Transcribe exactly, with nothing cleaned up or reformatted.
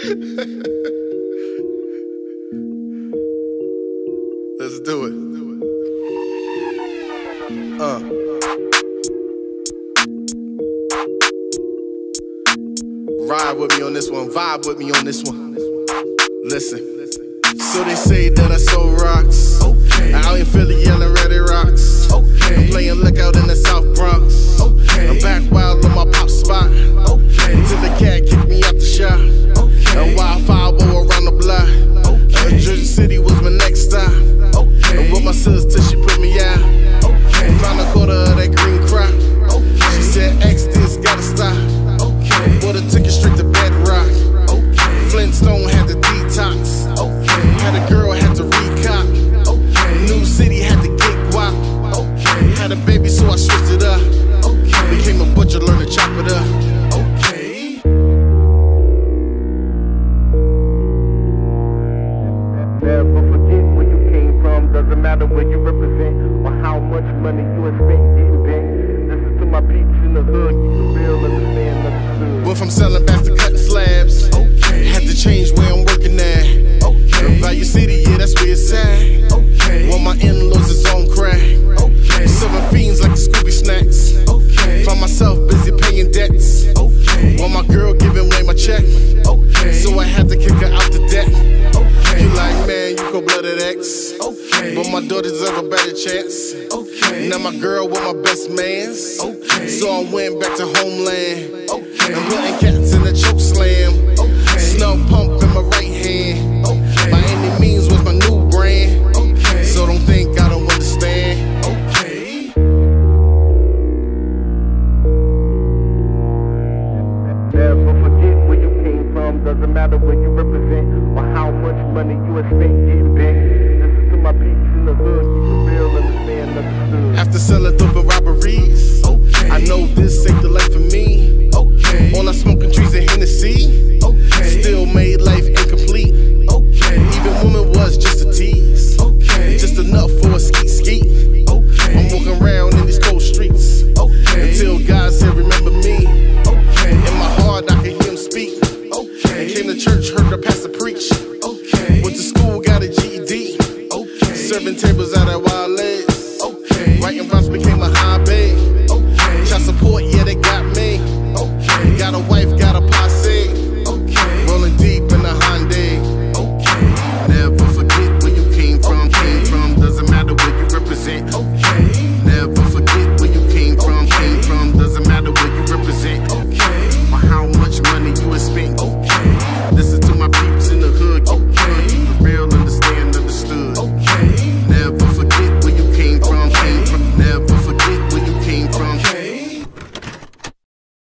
Let's do it. Uh. Ride with me on this one, vibe with me on this one. Listen. So they say that I sold rocks. Okay. Out in Philly yelling ready rocks. Okay. I'm playing lookout in the South Bronx. Okay. I'm back wild on my pop spot. Okay. Until the cat kicked me out the shop. Okay. And wildfire go around the block. Okay. Uh, Jersey City was my next stop. Okay. And with my sister she put me out. Okay. Found a quarter of that green crop. Okay. She said X this gotta stop. Okay. Water took it straight to bedrock. Okay. Flintstone had the detox. Okay. Had a girl had to recop. Okay. New city had to get guap. Okay. Had a baby so I switched it up. Okay. Became a butcher, learned to chop it up. Okay. Never forget where you came from. Doesn't matter where you represent or how much money you have spent getting bent. This is to my peeps in the hood. You can real understand understood. Went from selling bags to cutting slabs. Okay. Had to change where I'm working at. Okay. Value City, yeah, that's where it's at. Okay. Well, my in-laws is on crack. Okay. Serving fiends like the Scooby snacks. Okay. Found myself busy paying debts. Okay. Well, my girl giving away my check. Okay. So I had to kick her out the debt. Okay. You like, man, you cold-blooded ex. Okay. But my daughter deserve a better chance. Okay. Now my girl with my best mans. Okay. So I went back to homeland. Okay. And putting cats in the choke slam. Okay. Snow pump in my right hand. Okay. By any means was my new brand. Okay. So don't think I don't understand. Okay. Never forget where you came from. Doesn't matter where you represent or how much money you have spent getting bent. This is to my peeps in the hood. You can real understand understood. After selling dope and robberies, okay. I know this ain't the life for me. Okay. All I smoking trees and Hennessy. Okay. Still made life incomplete. Okay. Even woman was just a tease. Okay. Just enough for a skeet skeet. Okay. I'm walking around in these cold streets. Okay. Until God said remember me. Okay. In my heart I could hear him speak. Okay. And came to church, heard the pastor preach. Okay. Went to school, got a G E D. Okay. Serving tables out at